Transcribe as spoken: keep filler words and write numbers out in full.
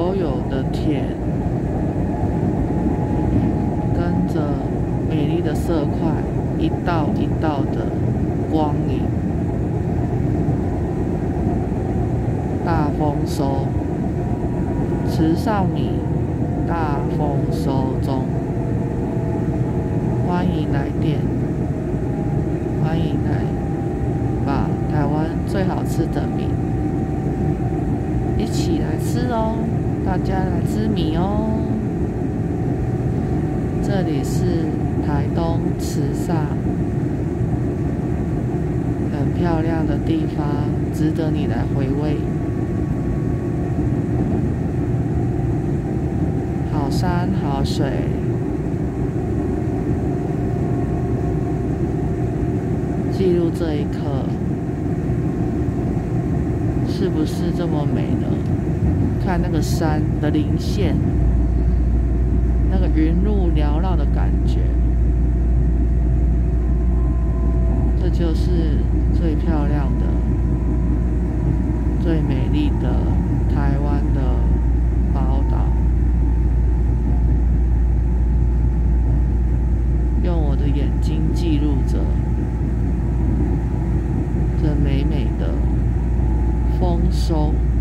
悠悠的田，跟着美丽的色块，一道一道的光影。大丰收，池上米大丰收中，欢迎来电，欢迎来把台湾最好吃的米一起来吃哦，大家来吃米哦。这里是台东池上，很漂亮的地方，值得你来回味。好山好水，记录这一刻，是不是这么美呢？看那个山的零线，那个云雾缭绕的感觉，这就是最漂亮的、最美丽的台湾的宝岛。用我的眼睛记录着这美美的丰收。